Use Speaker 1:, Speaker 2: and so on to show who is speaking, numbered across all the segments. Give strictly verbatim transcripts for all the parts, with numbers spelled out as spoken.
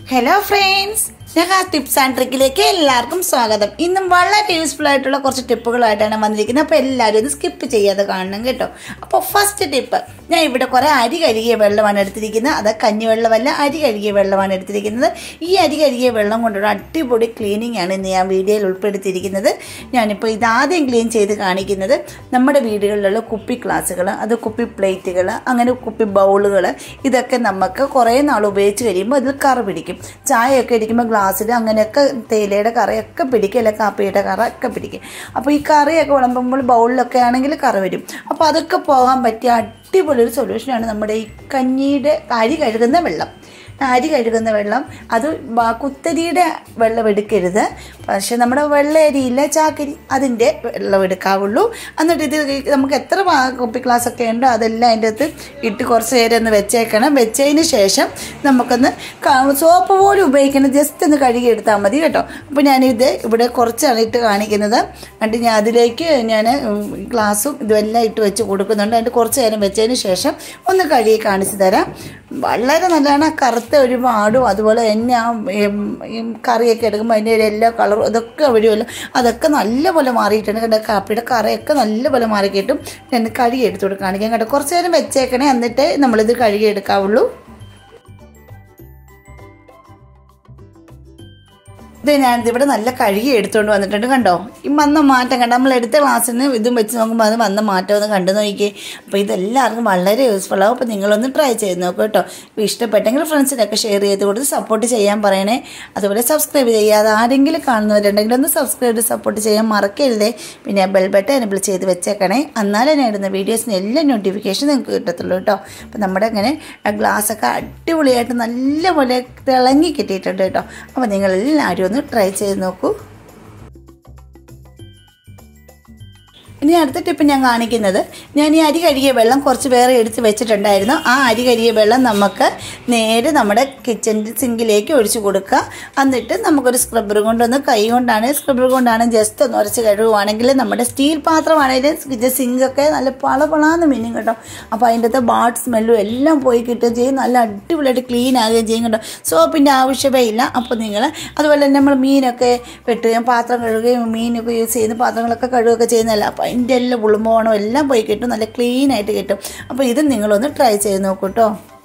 Speaker 1: Hello friends, ഞാൻ tips and ട്രിക്കിലേക്ക് എല്ലാവർക്കും സ്വാഗതം. ഇന്നും വളരെ യൂസ്ഫുൾ ആയിട്ടുള്ള കുറച്ച് ടിപ്പുകളായിട്ടാണ് വന്നിരിക്കുന്നത്. അപ്പോൾ എല്ലാവരും ഇത് സ്കിപ്പ് ചെയ്യാതെ കാണണം കേട്ടോ. അപ്പോൾ ഫസ്റ്റ് ടിപ്പ്, ഞാൻ ഇവിടെ കുറേ അരി കഴുകിയ വെള്ളമാണ് എടുത്തിരിക്കുന്നത്. അത് കഞ്ഞിവെള്ളമല്ല, അരി കഴുകിയ വെള്ളമാണ് എടുത്തിരിക്കുന്നത്. ഈ അരി കഴുകിയ വെള്ളം കൊണ്ടുള്ള അടിപൊളി ക്ലീനിങ് ആണ് ഇന്ന് ഞാൻ വീഡിയോയിൽ ഉൾപ്പെടുത്തിയിരിക്കുന്നത്. ഞാനിപ്പോൾ ഇതാദ്യം ക്ലീൻ ചെയ്ത് കാണിക്കുന്നത് നമ്മുടെ വീടുകളിലുള്ള കുപ്പി ഗ്ലാസുകൾ, അത് കുപ്പി പ്ലേറ്റുകൾ, അങ്ങനെ കുപ്പി ബൗളുകൾ, ഇതൊക്കെ നമുക്ക് കുറേ നാൾ ഉപയോഗിച്ച് കഴിയുമ്പോൾ അതിൽ കറ പിടിക്കും. ചായയൊക്കെ ഇരിക്കുമ്പോൾ ഗ്ലാസ്സിൽ അങ്ങനെയൊക്കെ തേയിലയുടെ കറയൊക്കെ പിടിക്കും, അല്ലെങ്കിൽ കാപ്പിയുടെ കറ ഒക്കെ പിടിക്കും. അപ്പോൾ ഈ കറിയൊക്കെ വിളമ്പുമ്പോൾ ബൗളിലൊക്കെ ആണെങ്കിൽ കറ വരും. അപ്പോൾ അതൊക്കെ പോകാൻ പറ്റിയ അടിപൊളി ഒരു സൊല്യൂഷനാണ് നമ്മുടെ ഈ കഞ്ഞിയുടെ അരി കഴുകുന്ന വെള്ളം. അരി കഴുകുന്ന വെള്ളം അത് കുത്തരിയുടെ വെള്ളം എടുക്കരുത്, പക്ഷെ നമ്മുടെ വെള്ള അരിയില്ല, ചാക്കരി, അതിൻ്റെ വെള്ളം എടുക്കാവുള്ളൂ. എന്നിട്ട് ഇത് നമുക്ക് എത്ര കുപ്പി ഗ്ലാസ്സൊക്കെ ഉണ്ടോ അതെല്ലാം അതിൻ്റെ അകത്ത് ഇട്ട് കുറച്ച് നേരം ഒന്ന് വെച്ചേക്കണം. വെച്ചതിന് ശേഷം നമുക്കൊന്ന് സോപ്പ് പോലും ഉപയോഗിക്കണം, ജസ്റ്റ് ഒന്ന് കഴുകിയെടുത്താൽ മതി കേട്ടോ. അപ്പോൾ ഞാനിത് ഇവിടെ കുറച്ചാണ് ഇട്ട് കാണിക്കുന്നത്. എന്നിട്ട് ഞാൻ അതിലേക്ക് ഞാൻ ഗ്ലാസും ഇതുമെല്ലാം ഇട്ട് വെച്ച് കൊടുക്കുന്നുണ്ട്. അതിൻ്റെ കുറച്ച് നേരം വെച്ചതിന് ശേഷം ഒന്ന് കഴുകി കാണിച്ചു തരാം. വളരെ നല്ലതാണ്. കറുത്ത ഒരു പാടും അതുപോലെ തന്നെ ആ കറിയൊക്കെ എടുക്കുമ്പോൾ അതിൻ്റെ ഒരു എല്ലാ കളറും അതൊക്കെ വരുമല്ലോ, അതൊക്കെ നല്ലപോലെ മാറിയിട്ടുണ്ട് കേട്ടോ. കാപ്പിയുടെ കറിയൊക്കെ നല്ലപോലെ മാറി കിട്ടും. ഞാൻ കഴുകി എടുത്തോട്ട് കാണിക്കാം കേട്ടോ. കുറച്ച് നേരം വെച്ചേക്കണേ, എന്നിട്ട് നമ്മളിത് കഴുകി എടുക്കാവുള്ളൂ. ഇത് ഞാനിതിവിടെ നല്ല കഴുകി എടുത്തുകൊണ്ട് വന്നിട്ടുണ്ട് കണ്ടോ. ഈ വന്ന മാറ്റം കണ്ടോ, നമ്മൾ എടുത്ത ഗ്ലാസ്സിന് ഇതും വെച്ച് നോക്കുമ്പോൾ അത് വന്ന മാറ്റം ഒന്ന് കണ്ടു നോക്കിയേ. അപ്പോൾ ഇതെല്ലാവർക്കും വളരെ യൂസ്ഫുൾ ആവും. അപ്പോൾ നിങ്ങളൊന്ന് ട്രൈ ചെയ്ത് നോക്കൂ കേട്ടോ. അപ്പോൾ ഇഷ്ടപ്പെട്ടെങ്കിൽ ഫ്രണ്ട്സിനൊക്കെ ഷെയർ ചെയ്ത് കൊടുത്ത് സപ്പോർട്ട് ചെയ്യാൻ പറയണേ. അതുപോലെ സബ്സ്ക്രൈബ് ചെയ്യാതെ ആരെങ്കിലും കാണുന്നവരുണ്ടെങ്കിൽ ഒന്ന് സബ്സ്ക്രൈബ് ചെയ്ത് സപ്പോർട്ട് ചെയ്യാൻ മറക്കരുതേ. പിന്നെ ബെൽ ബട്ടൺ എനേബിൾ ചെയ്ത് വെച്ചേക്കണേ, എന്നാലേ ഞാൻ ഇടുന്ന വീഡിയോസിന് എല്ലാ നോട്ടിഫിക്കേഷൻ നിങ്ങൾക്ക് കിട്ടത്തുള്ളൂ കേട്ടോ. അപ്പോൾ നമ്മുടെ ഇങ്ങനെ ഗ്ലാസ്സൊക്കെ അടിപൊളിയായിട്ട് നല്ലപോലെ തിളങ്ങി കിട്ടിയിട്ടുണ്ട് കേട്ടോ. അപ്പോൾ നിങ്ങളെല്ലാവരും ഒന്ന് ട്രൈ ചെയ്ത് നോക്കൂ. ഇനി അടുത്ത ടിപ്പ് ഞാൻ കാണിക്കുന്നത്, ഞാൻ ഈ അരി കഴുകിയ വെള്ളം കുറച്ച് വേറെ എടുത്ത് വെച്ചിട്ടുണ്ടായിരുന്നു. ആ അരി കഴുകിയ വെള്ളം നമുക്ക് നേരെ നമ്മുടെ കിച്ചൺ സിങ്കിലേക്ക് ഒഴിച്ചു കൊടുക്കുക. എന്നിട്ട് നമുക്കൊരു സ്ക്രബ്ബർ കൊണ്ടൊന്ന് കൈ കൊണ്ടാണ് സ്ക്രബ്ബർ കൊണ്ടാണ് ജസ്റ്റ് ഒന്ന് ഉരച്ച് കഴുകുവാണെങ്കിൽ നമ്മുടെ സ്റ്റീൽ പാത്രമാണെങ്കിലും കിച്ചൺ സിങ്കൊക്കെ നല്ല പളപളാന്ന് മിന്നും കേട്ടോ. അപ്പോൾ അതിൻ്റെ അകത്ത് ബാഡ് സ്മെല്ലും എല്ലാം പോയി കിട്ടുകയും ചെയ്യും, നല്ല അടിപൊളിയായിട്ട് ക്ലീൻ ആകുകയും ചെയ്യും കേട്ടോ. സോപ്പിൻ്റെ ആവശ്യമേ ഇല്ല. അപ്പോൾ നിങ്ങൾ അതുപോലെ തന്നെ നമ്മൾ മീനൊക്കെ വെട്ടുകയും പാത്രം കഴുകുകയും മീനൊക്കെ യൂസ് ചെയ്യുന്ന പാത്രങ്ങളൊക്കെ കഴുകുകയൊക്കെ ചെയ്യുന്നതല്ല. അപ്പോൾ അതിൻ്റെ എല്ലാം ഉളുമ്പോണോ എല്ലാം പോയി കിട്ടും, നല്ല ക്ലീൻ ആയിട്ട് കിട്ടും. അപ്പോൾ ഇത് നിങ്ങളൊന്ന് ട്രൈ ചെയ്ത് നോക്കൂ കേട്ടോ.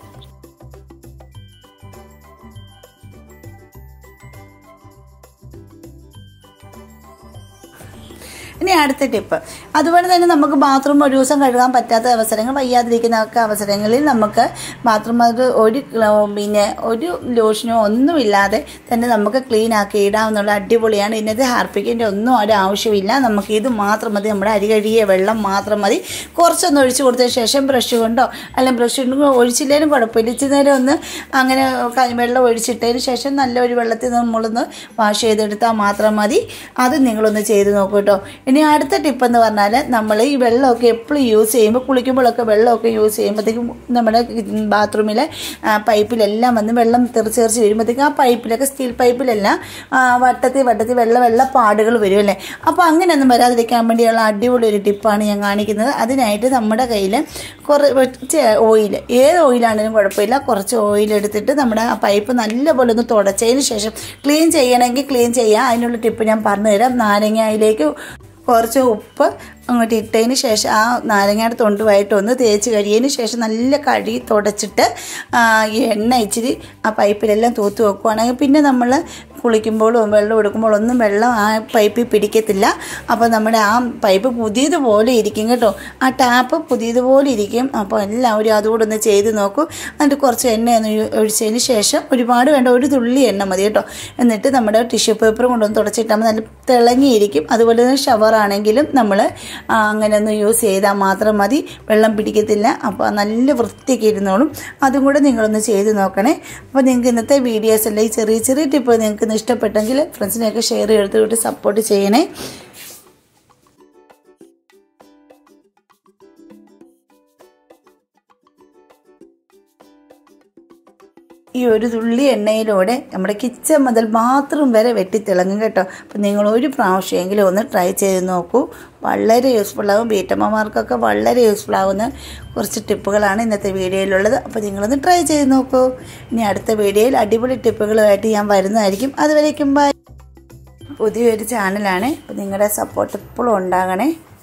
Speaker 1: ഇനി അടുത്ത ടിപ്പ്, അതുപോലെ തന്നെ നമുക്ക് ബാത്റൂം ഒരു ദിവസം കഴുകാൻ പറ്റാത്ത അവസരങ്ങൾ, വയ്യാതിരിക്കുന്ന ഒക്കെ അവസരങ്ങളിൽ നമുക്ക് ബാത്റൂം അത് ഒരു പിന്നെ ഒരു ലോഷനോ ഒന്നുമില്ലാതെ തന്നെ നമുക്ക് ക്ലീൻ ആക്കി ഇടാമെന്നുള്ള അടിപൊളിയാണ്. ഇതിനകത്ത് ഹാർപ്പിക്കിൻ്റെ ഒന്നും ഒരു ആവശ്യമില്ല. നമുക്ക് ഇത് മാത്രം മതി, നമ്മുടെ അരി കഴുകിയ വെള്ളം മാത്രം മതി. കുറച്ചൊന്ന് ഒഴിച്ച് കൊടുത്തതിന് ശേഷം ബ്രഷ് കൊണ്ടോ അല്ലെങ്കിൽ ബ്രഷ് കൊണ്ട് ഒഴിച്ചില്ലേലും കുഴപ്പമില്ല, ഇച്ചിരി നേരം ഒന്ന് അങ്ങനെ വെള്ളം ഒഴിച്ചിട്ടതിന് ശേഷം നല്ലൊരു വെള്ളത്തിൽ നമ്മളൊന്ന് വാഷ് ചെയ്തെടുത്താൽ മാത്രം മതി. അത് നിങ്ങളൊന്ന് ചെയ്ത് നോക്കൂ കേട്ടോ. ഇനി അടുത്ത ടിപ്പ് എന്ന് പറഞ്ഞാൽ, നമ്മൾ ഈ വെള്ളമൊക്കെ എപ്പോഴും യൂസ് ചെയ്യുമ്പോൾ കുളിക്കുമ്പോഴൊക്കെ വെള്ളമൊക്കെ യൂസ് ചെയ്യുമ്പോഴത്തേക്കും നമ്മുടെ ബാത്റൂമിലെ പൈപ്പിലെല്ലാം വന്ന് വെള്ളം തെറിച്ച് തെറിച്ച് വരുമ്പോഴത്തേക്കും ആ പൈപ്പിലൊക്കെ സ്റ്റീൽ പൈപ്പിലെല്ലാം വട്ടത്തിൽ വട്ടത്തിൽ വെള്ള വെള്ള പാടുകൾ വരുമല്ലേ. അപ്പോൾ അങ്ങനെയൊന്നും വരാതിരിക്കാൻ വേണ്ടിയുള്ള അടിപൊളി ഒരു ടിപ്പാണ് ഞാൻ കാണിക്കുന്നത്. അതിനായിട്ട് നമ്മുടെ കയ്യിൽ കുറച്ച് ഓയിൽ, ഏത് ഓയിലാണെങ്കിലും കുഴപ്പമില്ല, കുറച്ച് ഓയിൽ എടുത്തിട്ട് നമ്മുടെ ആ പൈപ്പ് നല്ലപോലെ ഒന്ന് തുടച്ചതിന് ശേഷം ക്ലീൻ ചെയ്യണമെങ്കിൽ ക്ലീൻ ചെയ്യാം. അതിനുള്ള ടിപ്പ് ഞാൻ പറഞ്ഞു തരാം. നാരങ്ങയിലേക്ക് കുറച്ച് ഉപ്പ് അങ്ങോട്ട് ഇട്ടതിന് ശേഷം ആ നാരങ്ങയുടെ തൊണ്ടുമായിട്ട് ഒന്ന് തേച്ച് കഴിയതിന് ശേഷം നല്ല കഴുകി തുടച്ചിട്ട് ഈ എണ്ണ ഇച്ചിരി ആ പൈപ്പിലെല്ലാം തൂത്ത് വെക്കുകയാണെങ്കിൽ പിന്നെ നമ്മൾ കുളിക്കുമ്പോഴും വെള്ളം എടുക്കുമ്പോഴും ഒന്നും വെള്ളം ആ പൈപ്പിൽ പിടിക്കത്തില്ല. അപ്പോൾ നമ്മുടെ ആ പൈപ്പ് പുതിയതുപോലെ ഇരിക്കും കേട്ടോ, ആ ടാപ്പ് പുതിയതുപോലെ ഇരിക്കും. അപ്പോൾ എല്ലാവരും അതുകൂടെ ഒന്ന് ചെയ്ത് നോക്കൂ. എന്നിട്ട് കുറച്ച് എണ്ണ ഒന്ന് ഒഴിച്ചതിന് ശേഷം, ഒരുപാട് വേണ്ട, ഒരു തുള്ളി എണ്ണ മതി കേട്ടോ. എന്നിട്ട് നമ്മുടെ ടിഷ്യൂ പേപ്പർ കൊണ്ടൊന്ന് തുടച്ചിട്ടാൽ നല്ല തിളങ്ങിയിരിക്കും. അതുപോലെ തന്നെ ഷവറാണെങ്കിലും നമ്മൾ അങ്ങനെ ഒന്ന് യൂസ് ചെയ്താൽ മാത്രം മതി, വെള്ളം പിടിക്കത്തില്ല. അപ്പോൾ നല്ല വൃത്തിയൊക്കെ ഇരുന്നോളും. അതും കൂടെ നിങ്ങളൊന്ന് ചെയ്ത് നോക്കണേ. അപ്പോൾ നിങ്ങൾക്ക് ഇന്നത്തെ വീഡിയോസ് എല്ലാം ഈ ചെറിയ ചെറിയ ടിപ്പ് നിങ്ങൾക്ക് ഇഷ്ടപ്പെട്ടെങ്കിൽ ഫ്രണ്ട്സിനെയൊക്കെ ഷെയർ ചെയ്തിട്ട് സപ്പോർട്ട് ചെയ്യണേ. ഈ ഒരു തുള്ളി എണ്ണയിലൂടെ നമ്മുടെ കിച്ചൺ മുതൽ ബാത്റൂം വരെ വെട്ടിത്തിളങ്ങും കേട്ടോ. അപ്പം നിങ്ങൾ ഒരു പ്രാവശ്യമെങ്കിലും ഒന്ന് ട്രൈ ചെയ്ത് നോക്കൂ. വളരെ യൂസ്ഫുള്ളാകും. വീട്ടമ്മമാർക്കൊക്കെ വളരെ യൂസ്ഫുൾ ആകുന്ന കുറച്ച് ടിപ്പുകളാണ് ഇന്നത്തെ വീഡിയോയിലുള്ളത്. അപ്പോൾ നിങ്ങളൊന്ന് ട്രൈ ചെയ്ത് നോക്കൂ. ഇനി അടുത്ത വീഡിയോയിൽ അടിപൊളി ടിപ്പുകളുമായിട്ട് ഞാൻ വരുന്നതായിരിക്കും. അതുവരേക്കും ബൈ. പുതിയൊരു ചാനലാണ്. അപ്പോൾ നിങ്ങളുടെ സപ്പോർട്ട് എപ്പോഴും ഉണ്ടാകണേ.